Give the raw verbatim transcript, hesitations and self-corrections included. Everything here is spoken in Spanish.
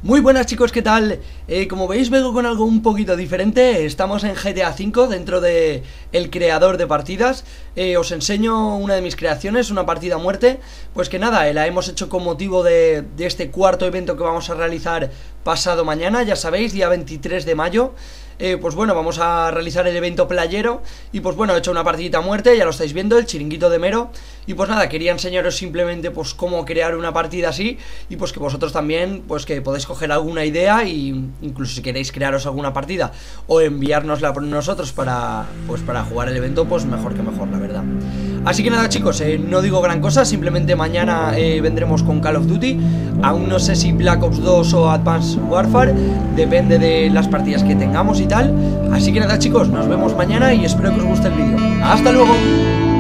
Muy buenas chicos, ¿qué tal? Eh, como veis vengo con algo un poquito diferente. Estamos en G T A cinco dentro de el creador de partidas. eh, Os enseño una de mis creaciones, una partida a muerte. Pues que nada, eh, la hemos hecho con motivo de, de este cuarto evento que vamos a realizar pasado mañana. Ya sabéis, día veintitrés de mayo. Eh, pues bueno, vamos a realizar el evento playero. Y pues bueno, he hecho una partidita a muerte, ya lo estáis viendo, el chiringuito de Mero. Y pues nada, quería enseñaros simplemente pues cómo crear una partida así. Y pues que vosotros también, pues que podéis coger alguna idea. Y incluso si queréis crearos alguna partida o enviárnosla por nosotros para, pues para jugar el evento, pues mejor que mejor, la verdad. Así que nada chicos, eh, no digo gran cosa. Simplemente mañana eh, vendremos con Call of Duty. Aún no sé si Black Ops dos o Advanced Warfare, depende de las partidas que tengamos y tal. Así que nada chicos, nos vemos mañana y espero que os guste el vídeo. ¡Hasta luego!